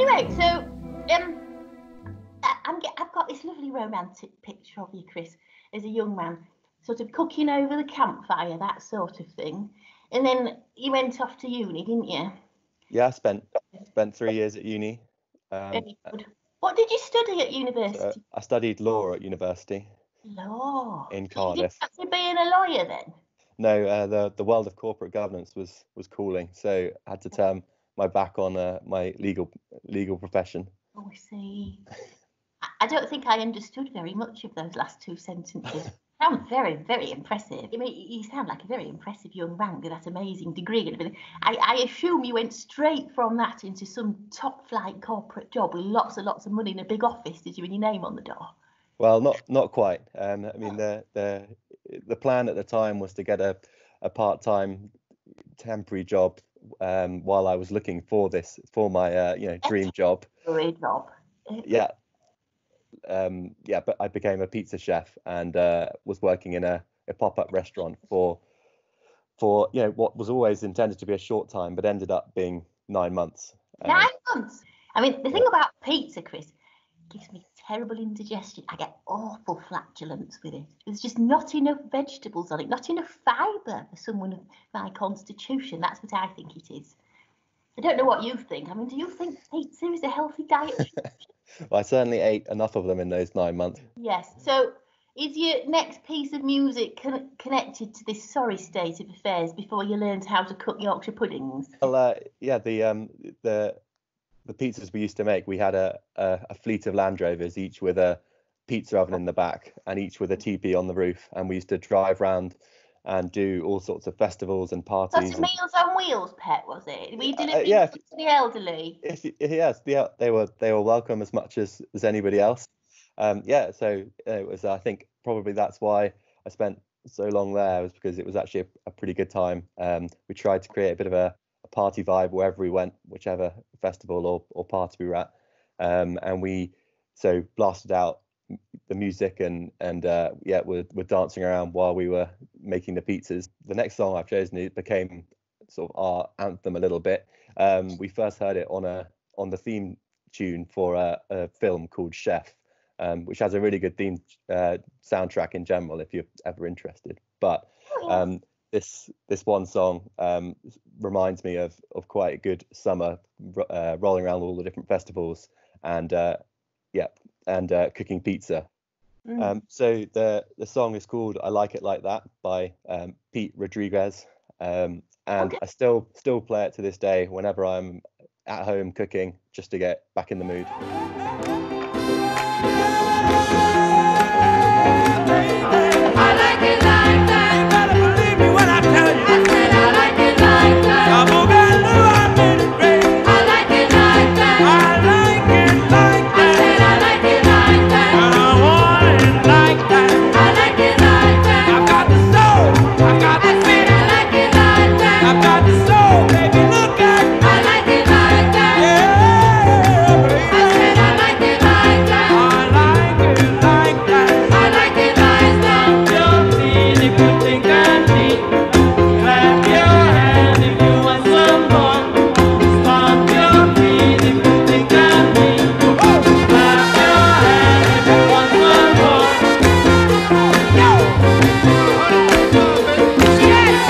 Anyway, so I've got this lovely romantic picture of you, Chris, as a young man, sort of cooking over the campfire, that sort of thing. And then you went off to uni, didn't you? Yeah, I spent 3 years at uni. Very good. What did you study at university? So I studied law at university Law. in So you didn't Cardiff. fancy being a lawyer then? No, the world of corporate governance was calling, so I had to turn my back on my legal profession. Oh, I see. I don't think I understood very much of those last two sentences. Sound very, very impressive. I mean, you sound like a very impressive young man with that amazing degree and everything. I assume you went straight from that into some top flight corporate job with lots and lots of money in a big office, did you, with your name on the door? Well, not quite. I mean, the plan at the time was to get a part-time temporary job while I was looking for my dream job. Dream job. Yeah. But I became a pizza chef and was working in a pop-up restaurant for what was always intended to be a short time, but ended up being 9 months. 9 months. I mean, the thing about pizza, Chris, gives me terrible indigestion. I get awful flatulence with it. There's just not enough vegetables on it, not enough fibre for someone of my constitution. That's what I think it is. I don't know what you think. I mean, do you think pizza is a healthy diet? Well, I certainly ate enough of them in those 9 months. Yes. So is your next piece of music connected to this sorry state of affairs before you learned how to cook Yorkshire puddings? Well, the pizzas we used to make, we had a fleet of Land Rovers, each with a pizza oven in the back and each with a teepee on the roof. And we used to drive around and do all sorts of festivals and parties. That's Meals on Wheels, Pet, was it? Were you delivering to the elderly? Yes, they were welcome as much as anybody else. So it was. I think probably that's why I spent so long there, was because it was actually a pretty good time. We tried to create a bit of a party vibe wherever we went, whichever festival or party we were at, and we blasted out the music and we're dancing around while we were making the pizzas. The next song I've chosen, it became sort of our anthem a little bit. We first heard it on the theme tune for a film called Chef, which has a really good theme soundtrack in general if you're ever interested. But this one song reminds me of quite a good summer, rolling around all the different festivals and cooking pizza. So the song is called "I Like It Like That" by Pete Rodriguez, and I still play it to this day whenever I'm at home cooking, just to get back in the mood. I like it like that. You better believe me when I tell you. I said I like it like that. I like it like that. I like it like that. I said I like it like that. And I want it like that. I like it like that. I got the soul. I got the feet. I like it like that. I got the soul, baby. Look at me. I like it like that. Yeah, baby. I said I like it like that. I like it like that. I like it like that. Don't see the good thing I need. Clap your hands if you want some more. Stomp your feet if you think I need. Clap your hands if you want some more. Yo! Yes!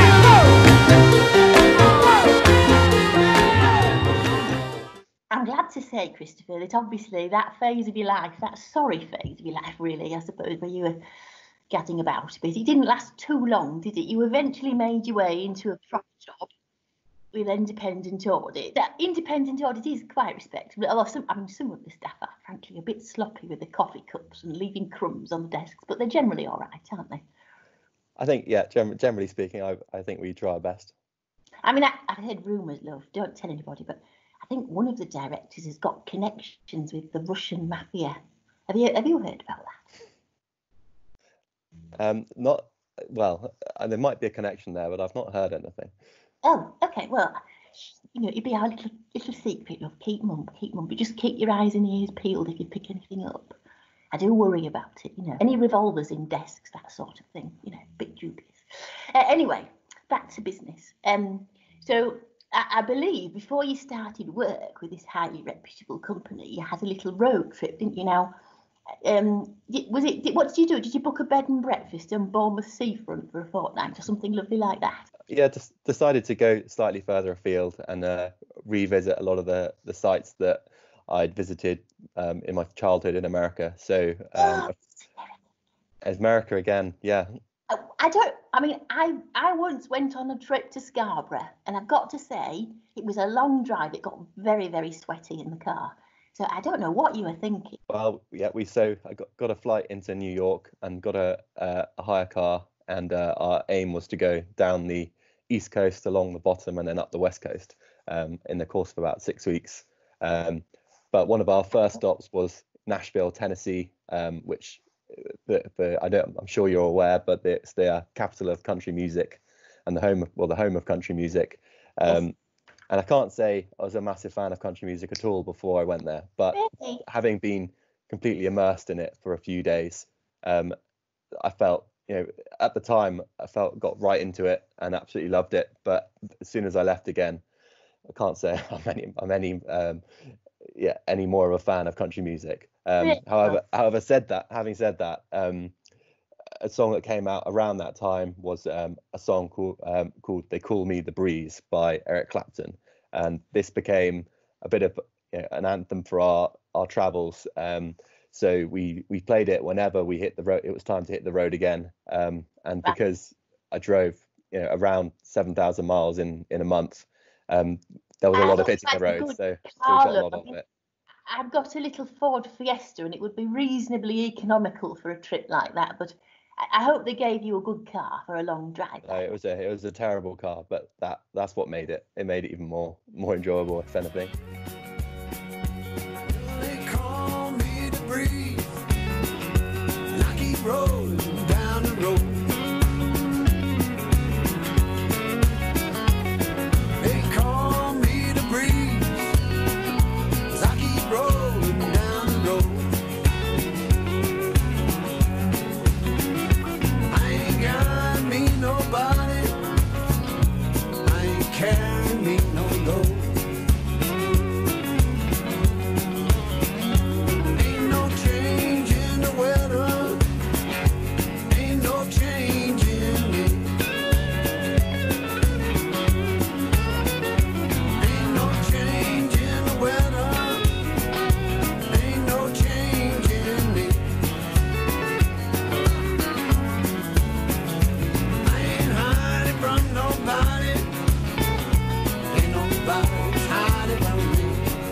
I'm glad to say, Christopher, that obviously that phase of your life, that sorry phase of your life, really, I suppose, where you were gadding about a bit, it didn't last too long, did it? You eventually made your way into a proper job with independent audit. That independent audit is quite respectable, although some of the staff are frankly a bit sloppy with the coffee cups and leaving crumbs on the desks, but they're generally all right, aren't they? I think, yeah, generally speaking, I think we try our best. I mean, I've heard rumours, love, don't tell anybody, but I think one of the directors has got connections with the Russian Mafia. Have you heard about that? Not well. There might be a connection there, but I've not heard anything. Oh, okay. Well, it'd be our little secret, love. Keep mum, but just keep your eyes and ears peeled if you pick anything up. I do worry about it, Any revolvers in desks, that sort of thing, a bit dubious. Anyway, back to business. So I believe before you started work with this highly reputable company, you had a little road trip, didn't you? Now, what did you do? Did you book a bed and breakfast on Bournemouth seafront for a fortnight or something lovely like that? Yeah, just decided to go slightly further afield and revisit a lot of the sites that I'd visited in my childhood in America. So America again, yeah. I once went on a trip to Scarborough, and I've got to say it was a long drive. It got very, very sweaty in the car. So I don't know what you were thinking. Well, yeah, I got a flight into New York and got a hire car, and our aim was to go down the East Coast along the bottom and then up the West Coast in the course of about 6 weeks. But one of our first stops was Nashville, Tennessee, which I'm sure you're aware, but it's the capital of country music and the home of country music. Yes. And I can't say I was a massive fan of country music at all before I went there, but Really? having been completely immersed in it for a few days, I felt, at the time, got right into it and absolutely loved it. But as soon as I left again, I can't say I'm any more of a fan of country music. Really? Having said that, a song that came out around that time was a song called "They Call Me the Breeze" by Eric Clapton, and this became a bit of an anthem for our travels. So we played it whenever we hit the road. It was time to hit the road again, and because I drove around 7,000 miles in a month, there was a lot of hitting the road, so we got a lot of it. I've got a little Ford Fiesta, and it would be reasonably economical for a trip like that. But I hope they gave you a good car for a long drive. It was a terrible car, but that's what made it. It made it even more enjoyable, if anything. They call me the breeze, and I keep rolling down the road. They call me the breeze, 'cause I keep rolling down the road. I ain't got me nobody, I ain't carrying me no load. Ain't no change in the weather, ain't no change in me. Ain't no change in the weather, ain't no change in me. I ain't hiding from nobody, ain't nobody hiding from me.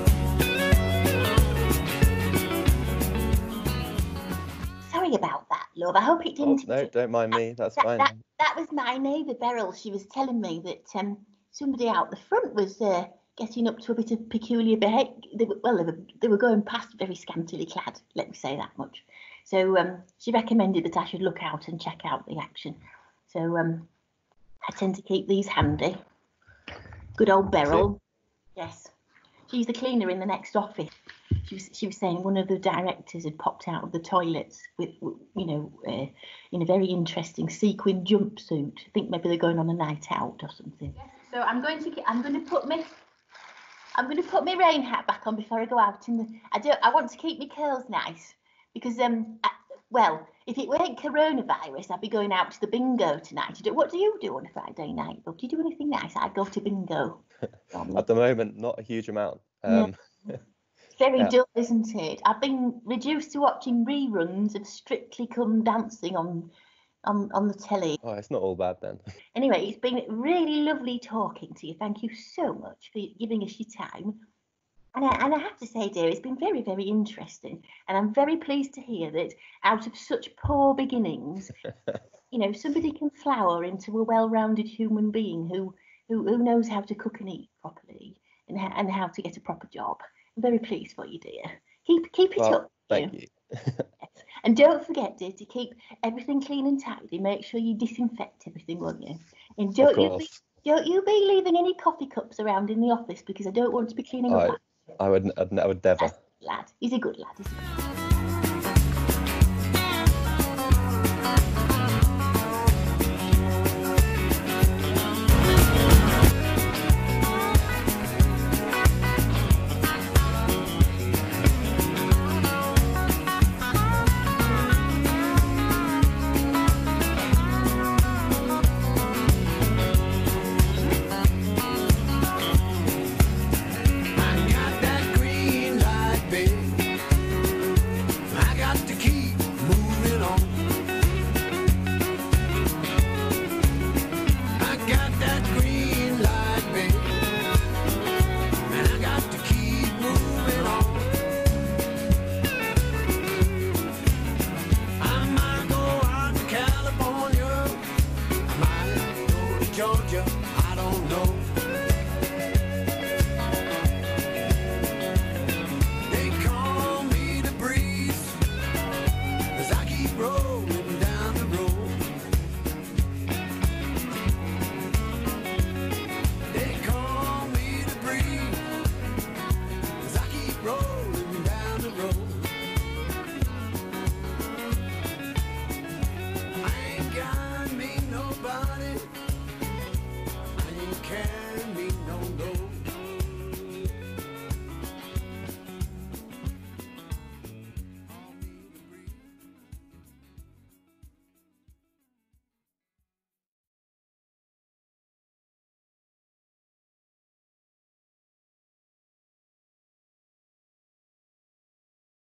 Sorry about that, love. I hope it Oh, didn't. no, don't mind me. That's fine. That was my neighbour Beryl. She was telling me that somebody out the front was getting up to a bit of peculiar behaviour. They were going past very scantily clad. Let me say that much. So she recommended that I should look out and check out the action. So I tend to keep these handy. Good old Beryl. Yes, she's the cleaner in the next office. She was saying one of the directors had popped out of the toilets with in a very interesting sequin jumpsuit. I think maybe they're going on a night out or something. So I'm going to put my rain hat back on before I go out. I want to keep my curls nice because if it weren't coronavirus, I'd be going out to the bingo tonight. What do you do on a Friday night? Do you do anything nice? I'd go to bingo. At the moment, not a huge amount. No. It's very dull, isn't it? I've been reduced to watching reruns of Strictly Come Dancing on the telly. Oh, it's not all bad then. Anyway, it's been really lovely talking to you. Thank you so much for giving us your time. And I have to say, dear, it's been very, very interesting. And I'm very pleased to hear that out of such poor beginnings, somebody can flower into a well-rounded human being who knows how to cook and eat properly and how to get a proper job. I'm very pleased for you, dear. Keep it up. Thank you. And don't forget, dear, to keep everything clean and tidy. Make sure you disinfect everything, won't you? And don't you be leaving any coffee cups around in the office because I don't want to be cleaning up. I would never. Lad, he's a good lad, isn't he?